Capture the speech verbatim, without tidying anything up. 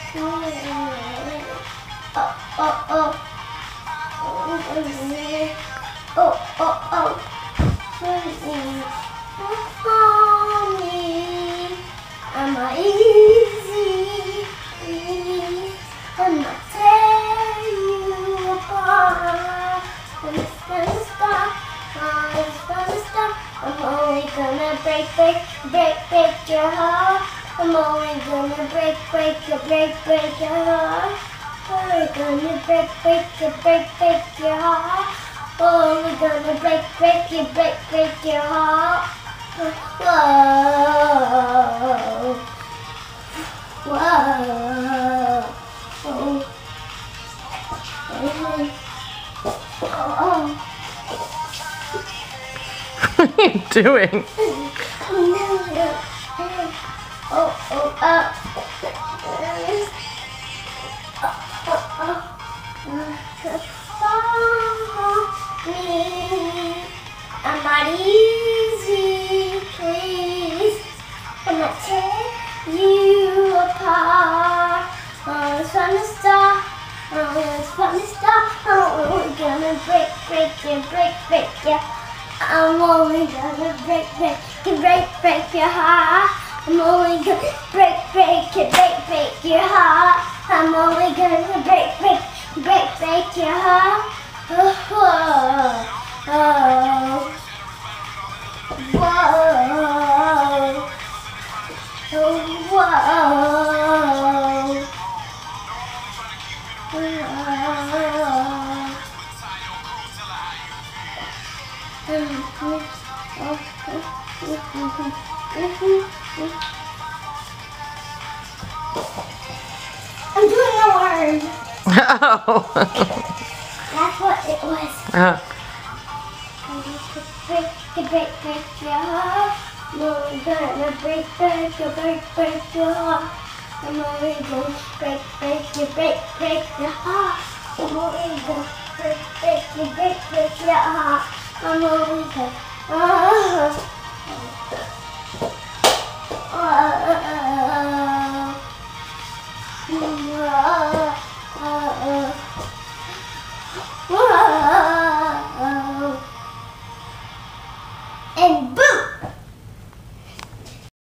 Oh, oh, oh. Oh, oh, oh. Mommy, I'm not easy. I'm not tear you apart. I'm just gonna stop. I'm just gonna stop. I'm only gonna break, break, break, break your heart. I'm only gonna break, break, break, break your heart. Only gonna break, break, break, break your heart. Only gonna break, break, break, break your heart. Whoa, whoa, oh, oh. What are you doing? Oh, oh, oh. I'm not easy, please. I'm not tear you apart. Oh, it's from the start. Oh, it's from the start. Oh, we're gonna break, break you, break, break you. I'm only gonna break, break you, break, break your heart. I'm only gonna break, break you, break, break your heart. I'm only gonna break, break, break, break your heart. Oh, whoa, oh, whoa, oh, I'm doing a word. Oh. That's what it was. Uh, Break, break, break your heart. I'm only gonna break, break, break, break your heart. I'm only gonna break, break, break, break your heart. I'm only gonna break, break, break, break your heart. I'm only gonna, oh,